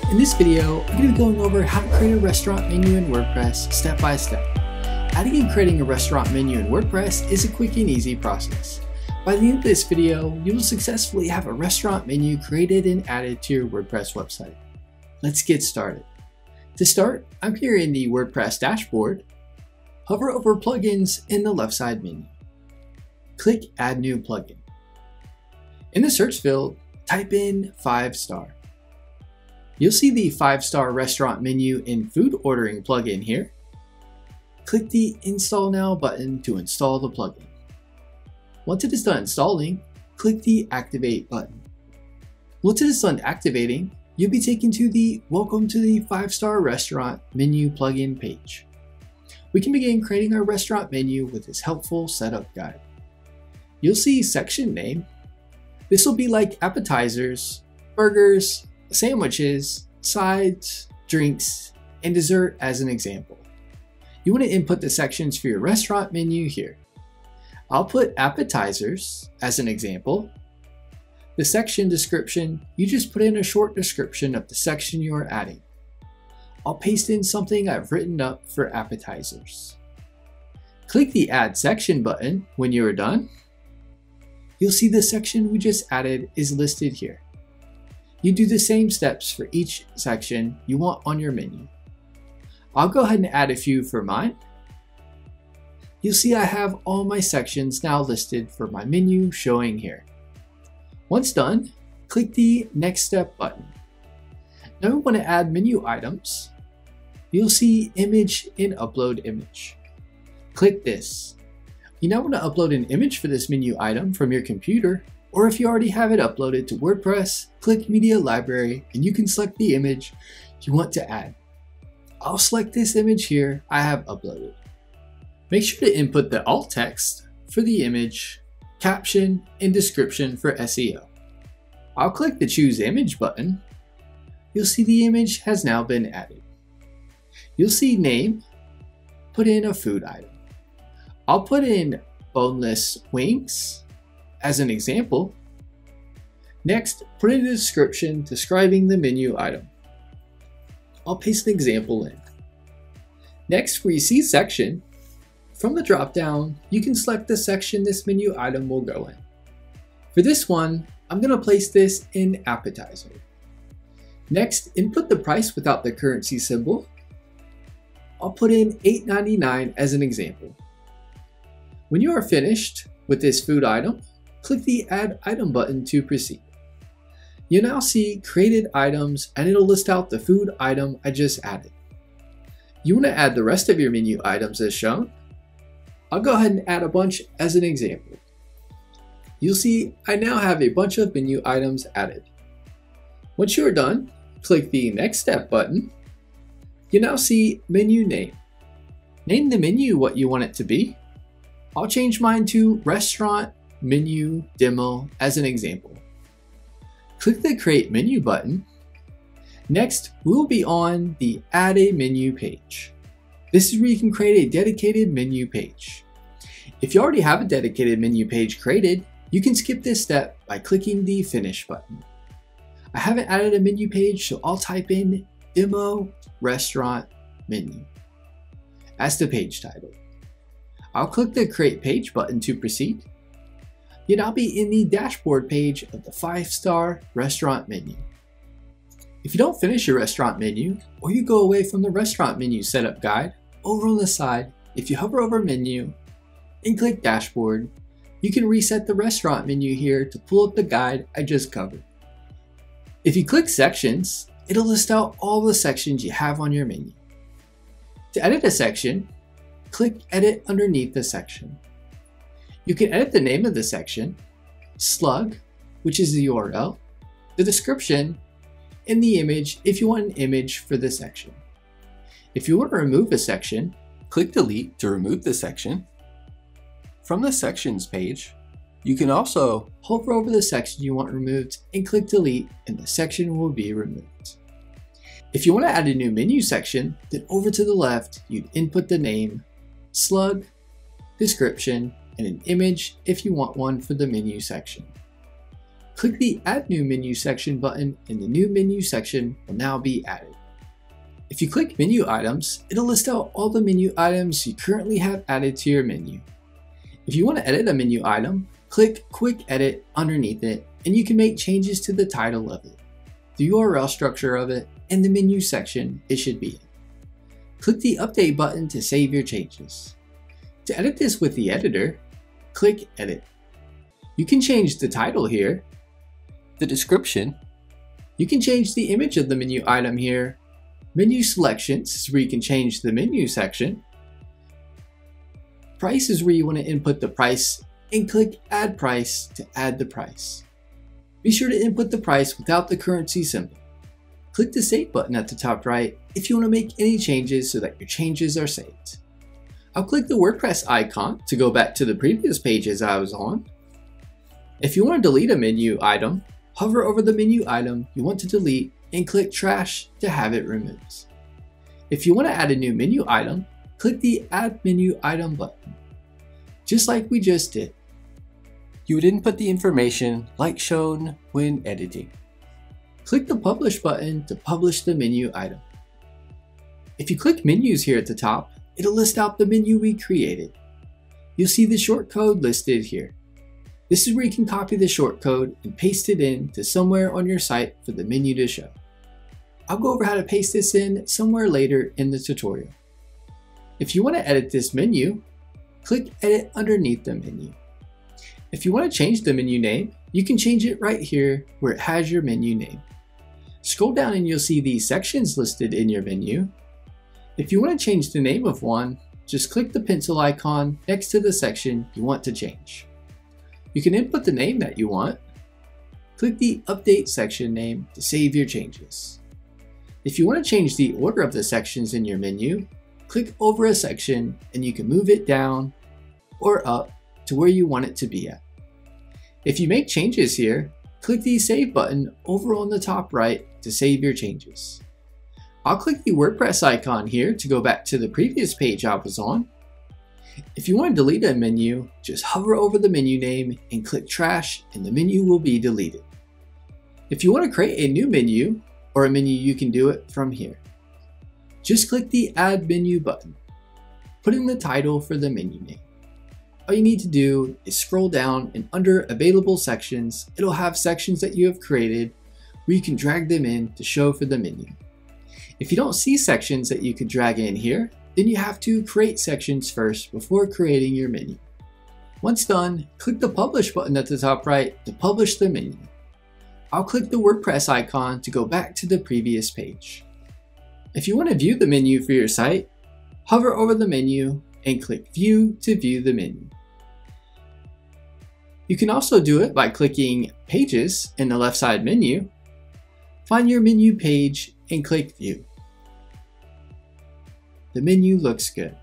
In this video, I'm going to be going over how to create a restaurant menu in WordPress step by step. Adding and creating a restaurant menu in WordPress is a quick and easy process. By the end of this video, you will successfully have a restaurant menu created and added to your WordPress website. Let's get started. To start, I'm here in the WordPress dashboard. Hover over Plugins in the left side menu. Click Add New Plugin. In the search field, type in 5-star. You'll see the 5-star restaurant menu in food ordering plugin here. Click the Install Now button to install the plugin. Once it is done installing, click the Activate button. Once it is done activating, you'll be taken to the Welcome to the 5-star restaurant menu plugin page. We can begin creating our restaurant menu with this helpful setup guide. You'll see section name. This will be like appetizers, burgers, sandwiches, sides, drinks, and dessert as an example. You want to input the sections for your restaurant menu here. I'll put appetizers as an example. The section description, you just put in a short description of the section you are adding. I'll paste in something I've written up for appetizers. Click the Add Section button when you are done. You'll see the section we just added is listed here. You do the same steps for each section you want on your menu. I'll go ahead and add a few for mine. You'll see I have all my sections now listed for my menu showing here. Once done, click the Next Step button. Now we want to add menu items. You'll see Image and Upload Image. Click this. You now want to upload an image for this menu item from your computer, or if you already have it uploaded to WordPress, click Media Library and you can select the image you want to add. I'll select this image here I have uploaded. Make sure to input the alt text for the image, caption, and description for SEO. I'll click the Choose Image button. You'll see the image has now been added. You'll see name, put in a food item. I'll put in boneless wings as an example. Next, put in a description describing the menu item. I'll paste an example in. Next, where you see section, from the drop-down, you can select the section this menu item will go in. For this one, I'm going to place this in appetizer. Next, input the price without the currency symbol. I'll put in $8.99 as an example. When you are finished with this food item, click the Add Item button to proceed. You'll now see Created Items and it'll list out the food item I just added. You want to add the rest of your menu items as shown. I'll go ahead and add a bunch as an example. You'll see I now have a bunch of menu items added. Once you are done, click the Next Step button. You now see Menu Name. Name the menu what you want it to be. I'll change mine to Restaurant Menu Demo as an example. Click the Create Menu button. Next, we'll be on the Add a Menu page. This is where you can create a dedicated menu page. If you already have a dedicated menu page created, you can skip this step by clicking the Finish button. I haven't added a menu page, so I'll type in Demo Restaurant Menu as the page title. I'll click the Create Page button to proceed. You'll now be in the dashboard page of the 5-star restaurant menu. If you don't finish your restaurant menu, or you go away from the restaurant menu setup guide, over on the side, if you hover over Menu and click Dashboard, you can reset the restaurant menu here to pull up the guide I just covered. If you click Sections, it'll list out all the sections you have on your menu. To edit a section, click Edit underneath the section. You can edit the name of the section, slug, which is the URL, the description, and the image if you want an image for the section. If you want to remove a section, click Delete to remove the section. From the Sections page, you can also hover over the section you want removed and click Delete and the section will be removed. If you want to add a new menu section, then over to the left, you'd input the name, slug, description, and an image if you want one for the menu section. click the Add New Menu section button and the new menu section will now be added. If you click Menu Items, it'll list out all the menu items you currently have added to your menu. If you want to edit a menu item, click Quick Edit underneath it and you can make changes to the title of it, the URL structure of it, and the menu section it should be in. Click the Update button to save your changes. To edit this with the editor, click Edit. You can change the title here, the description. You can change the image of the menu item here. Menu selections is where you can change the menu section. Price is where you want to input the price and click Add Price to add the price. Be sure to input the price without the currency symbol. Click the Save button at the top right if you want to make any changes so that your changes are saved. I'll click the WordPress icon to go back to the previous pages I was on. If you want to delete a menu item, hover over the menu item you want to delete and click Trash to have it removed. If you want to add a new menu item, click the Add Menu Item button, just like we just did. You would input the information like shown when editing. Click the Publish button to publish the menu item. If you click Menus here at the top, it'll list out the menu we created. You'll see the shortcode listed here. This is where you can copy the shortcode and paste it in to somewhere on your site for the menu to show. I'll go over how to paste this in somewhere later in the tutorial. If you want to edit this menu, click Edit underneath the menu. If you want to change the menu name, you can change it right here where it has your menu name. Scroll down and you'll see the sections listed in your menu. If you want to change the name of one, just click the pencil icon next to the section you want to change. You can input the name that you want. Click the Update section name to save your changes. If you want to change the order of the sections in your menu, click over a section and you can move it down or up to where you want it to be at. If you make changes here, click the Save button over on the top right to save your changes. I'll click the WordPress icon here to go back to the previous page I was on. If you want to delete a menu, just hover over the menu name and click Trash and the menu will be deleted. If you want to create a new menu or a menu, you can do it from here. Just click the Add Menu button. Put in the title for the menu name. All you need to do is scroll down and under Available Sections, it'll have sections that you have created where you can drag them in to show for the menu. If you don't see sections that you could drag in here, then you have to create sections first before creating your menu. Once done, click the Publish button at the top right to publish the menu. I'll click the WordPress icon to go back to the previous page. If you want to view the menu for your site, hover over the menu and click View to view the menu. You can also do it by clicking Pages in the left side menu, find your menu page and click View. The menu looks good.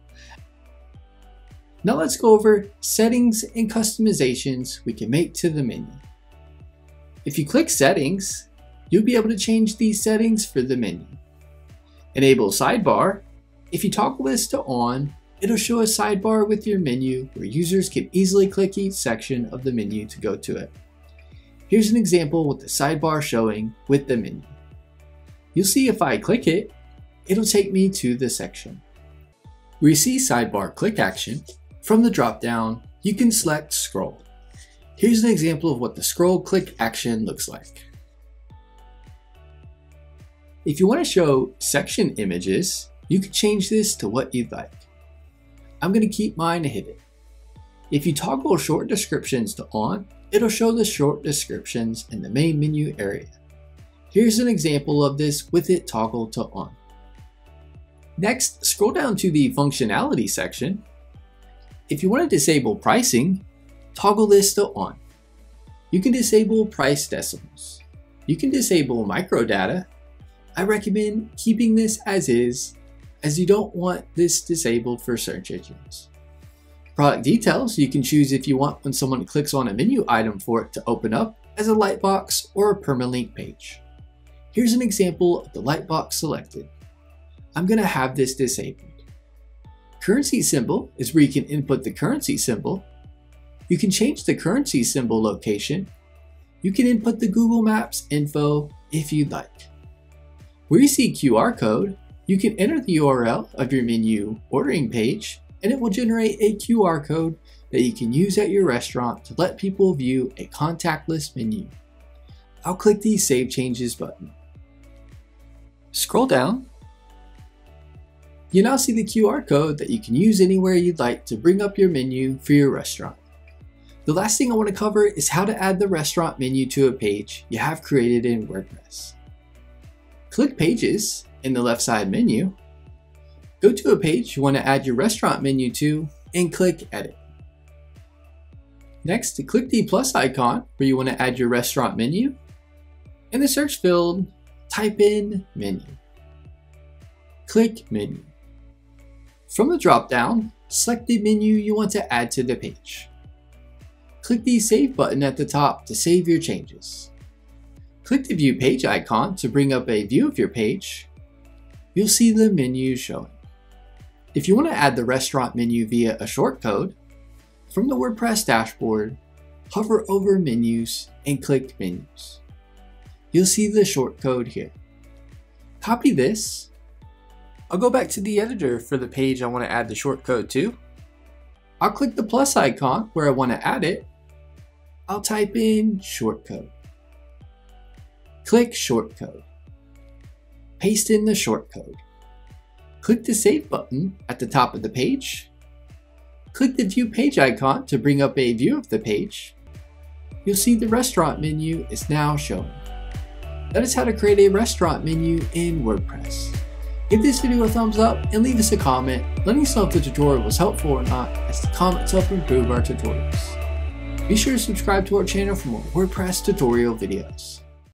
Now let's go over settings and customizations we can make to the menu. If you click Settings, you'll be able to change these settings for the menu. Enable Sidebar. If you toggle this to On, it'll show a sidebar with your menu where users can easily click each section of the menu to go to it. Here's an example with the sidebar showing with the menu. You'll see if I click it, it'll take me to the section. Where you see Sidebar Click Action, from the drop-down, you can select Scroll. Here's an example of what the Scroll Click Action looks like. If you want to show section images, you can change this to what you'd like. I'm going to keep mine hidden. If you toggle Short Descriptions to On, it'll show the short descriptions in the main menu area. Here's an example of this with it toggled to On. Next, scroll down to the Functionality section. If you want to disable pricing, toggle this to On. You can disable price decimals. You can disable microdata. I recommend keeping this as is, as you don't want this disabled for search engines. Product details, you can choose if you want when someone clicks on a menu item for it to open up as a lightbox or a permalink page. Here's an example of the lightbox selected. I'm going to have this disabled. Currency symbol is where you can input the currency symbol. You can change the currency symbol location. You can input the Google Maps info if you'd like. Where you see QR code, you can enter the URL of your menu ordering page, and it will generate a QR code that you can use at your restaurant to let people view a contactless menu. I'll click the Save Changes button. Scroll down. You now see the QR code that you can use anywhere you'd like to bring up your menu for your restaurant. The last thing I want to cover is how to add the restaurant menu to a page you have created in WordPress. Click Pages in the left side menu. Go to a page you want to add your restaurant menu to and click Edit. Next, click the plus icon where you want to add your restaurant menu. In the search field, type in Menu. Click Menu. From the drop-down, select the menu you want to add to the page. Click the Save button at the top to save your changes. Click the View Page icon to bring up a view of your page. You'll see the menu showing. If you want to add the restaurant menu via a shortcode, from the WordPress dashboard, hover over Menus and click Menus. You'll see the shortcode here. Copy this. I'll go back to the editor for the page I want to add the shortcode to. I'll click the plus icon where I want to add it. I'll type in shortcode. Click shortcode. Paste in the shortcode. Click the Save button at the top of the page. Click the View Page icon to bring up a view of the page. You'll see the restaurant menu is now showing. That is how to create a restaurant menu in WordPress. Give this video a thumbs up and leave us a comment letting us know if the tutorial was helpful or not, as the comments help improve our tutorials. Be sure to subscribe to our channel for more WordPress tutorial videos.